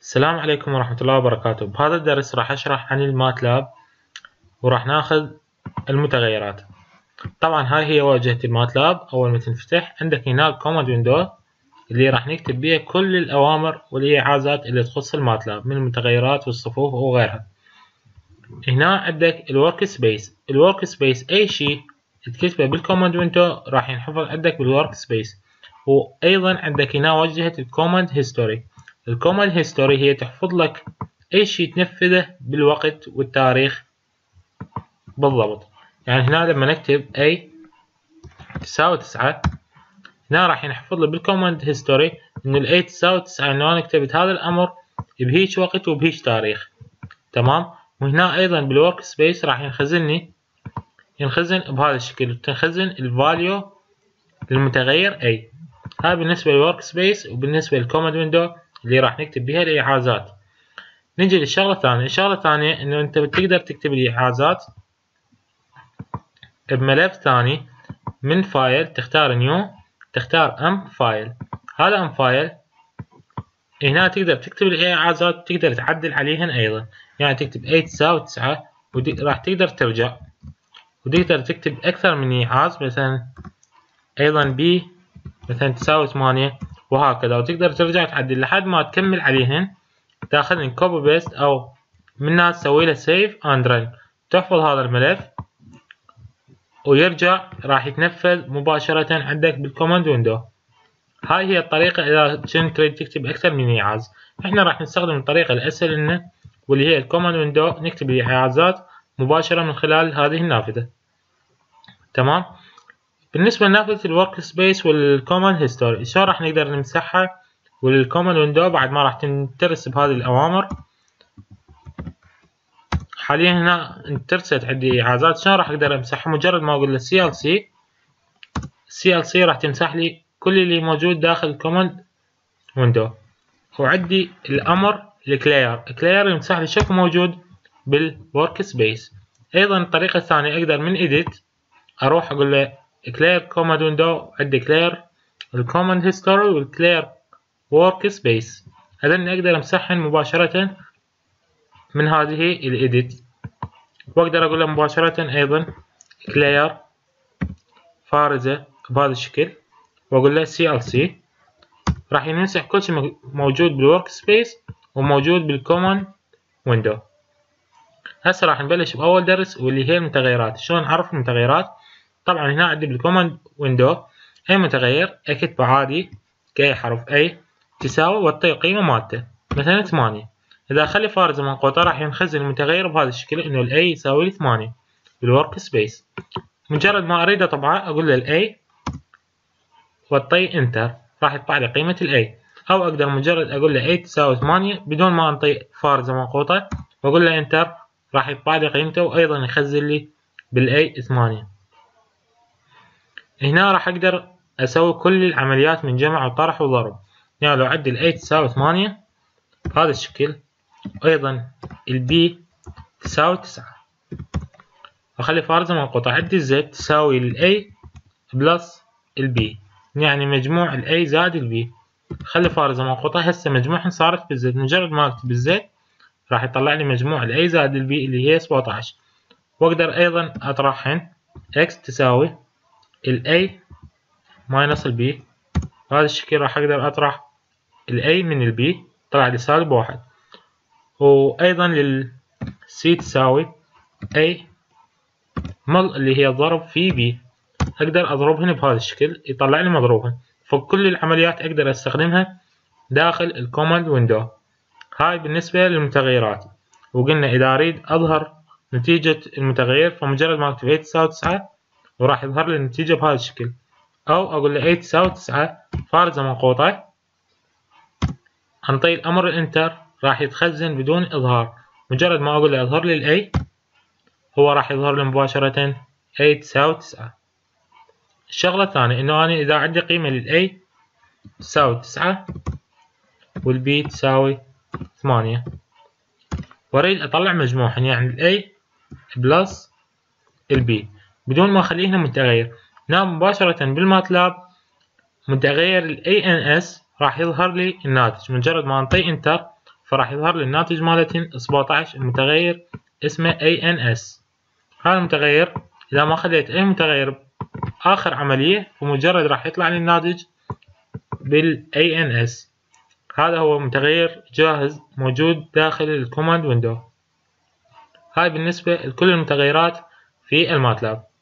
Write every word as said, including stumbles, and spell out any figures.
السلام عليكم ورحمة الله وبركاته. بهذا الدرس راح أشرح عن الماتلاب وراح ناخذ المتغيرات. طبعا هاي هي واجهة الماتلاب. أول ما تنفتح عندك هنا كوماند ويندو اللي راح نكتب بيها كل الأوامر والإعازات اللي تخص الماتلاب من المتغيرات والصفوف وغيرها. هنا عندك الورك سبيس. الورك سبيس أي شيء تكتبه بالكوماند ويندو راح ينحفظ عندك بالورك سبيس. وأيضا عندك هنا واجهة الكوماند هيستوري. الكوماند هيستوري هي تحفظ لك أي شيء تنفذه بالوقت والتاريخ بالضبط. يعني هنا لما نكتب A تساوي تسعة، هنا راح ينحفظ لي بالكوماند هيستوري إنه ال A تساوي تسعة، إنه أنا كتبت هذا الأمر بهيج وقت وبهيج تاريخ. تمام. وهنا أيضا بالورك سبيس راح ينخزني ينخزن بهذا الشكل، تنخزن الفاليو للمتغير A. هذا بالنسبة للورك سبيس. وبالنسبة للكوماند ويندو اللي راح نكتب بها الإعازات. نجي للشغلة الثانية. الشغلة الثانية إنه أنت بتقدر تكتب الإعازات بملف ثاني من فايل، تختار نيو، تختار أم فايل. هذا أم فايل هنا تقدر تكتب الإعازات، تقدر تعدل عليهن أيضا. يعني تكتب A تساوي تسعة وراح تقدر ترجع وتقدر تكتب أكثر من إعاز، مثلا أيضا B مثلا تساوي ثمانية وهكذا، وتقدر ترجع تعدل لحد ما تكمل عليهن. تاخذن كوبي بيست او منها تسوي له سيف اند رن، تحفظ هذا الملف ويرجع راح يتنفذ مباشرة عندك بالكوماند ويندو. هاي هي الطريقة اذا كنت تريد تكتب اكثر من ايعاز. احنا راح نستخدم الطريقة الاسهل لنا واللي هي الكوماند ويندو، نكتب الاعازات مباشرة من خلال هذه النافذة. تمام. بالنسبة لنافذة الورك سبيس والكوماند هيستوري، شلون راح نقدر نمسحها؟ والكوماند ويندو بعد ما راح تنترس بهذه الأوامر. حاليا هنا انترست عندي إعازات، شلون راح أقدر أمسحها؟ مجرد ما أقول له سي ال سي سي ال سي راح تمسح لي كل اللي موجود داخل الكوماند ويندو. وعندي الأمر الكلير، كلير يمسح لي شكل موجود بالورك سبيس. أيضا الطريقة الثانية أقدر من إيديت أروح أقول له كلير كوماند ويندو، عندي كلير الكوماند هيستوري والكلير ورك سبيس. هذين اقدر امسحهن مباشرة من هذه الايديت، واقدر اقول له مباشرة ايضا كلير فارزة بهذا الشكل واقول له سي ال سي، راح يمسح كل شيء موجود بالورك سبيس وموجود بالكوماند ويندو. هسه راح نبلش باول درس واللي هي المتغيرات. شلون نعرف المتغيرات؟ طبعا هنا عندي بالكوماند ويندو اي متغير اكتبه عادي كاي حرف A تساوي واعطيه قيمة مالته، مثلا ثمانية. إذا أخلي فارزة منقوطة راح ينخزن المتغير بهذا الشكل إنه ال A يساوي لي ثمانية بالورك سبيس. مجرد ما أريد أطبعه أقول له ال A واعطيه انتر، راح يطبع لي قيمة ال A. أو أقدر مجرد أقول له A تساوي ثمانية بدون ما أنطي فارزة منقوطة وأقول له انتر، راح يطبع لي قيمته وأيضا يخزن لي بال A ثمانية. هنا راح أقدر أسوي كل العمليات من جمع وطرح وضرب. يعني لو عندي ال A تساوي ثمانية بهذا الشكل، أيضا ال B تساوي تسعة، أخلي فارزة منقوطة. عندي ال Z تساوي ال A بلس ال B، يعني مجموع ال A زائد ال B. أخلي فارزة منقوطة. هسه مجموعهن صارت بال Z، مجرد ما أكتب ال Z راح يطلع لي مجموع ال A زائد ال B اللي هي سبعة عشر. وأقدر أيضا أطرحهن. X تساوي ال A ماينس ال B، بهذا الشكل راح أقدر أطرح ال A من ال B، طلع لي سالب واحد. وأيضا لل C تساوي A مل اللي هي ضرب في B، أقدر أضربهن بهذا الشكل يطلع لي مضروبهن. فكل العمليات أقدر أستخدمها داخل الكوماند ويندو. هاي بالنسبة للمتغيرات. وقلنا إذا أريد أظهر نتيجة المتغير فمجرد ما أكتب A تساوي تسعة وراح يظهر لي النتيجة بهذا الشكل، أو أقول له A تساوي تسعة فارزة منقوطة، أنطي الأمر الانتر راح يتخزن بدون إظهار. مجرد ما أقول له أظهر لي ال A هو راح يظهر لي مباشرة A تساوي تسعة. الشغلة الثانية إنه أنا إذا عندي قيمة لل A تساوي تسعة وال B تساوي ثمانية وأريد أطلع مجموعهن، يعني ال A بلس ال B بدون ما أخليهن متغير، نعم مباشرة بالماتلاب متغير ال إيه إن إس راح يظهر لي الناتج. مجرد ما أنطي انتر فراح يظهر لي الناتج مالتي سبعتاعش متغير اسمه إيه إن إس. هذا المتغير إذا ما خليت أي متغير آخر عملية فمجرد راح يطلع لي الناتج بال إيه إن إس. هذا هو متغير جاهز موجود داخل الكوماند ويندو. هاي بالنسبة لكل المتغيرات في الماتلاب.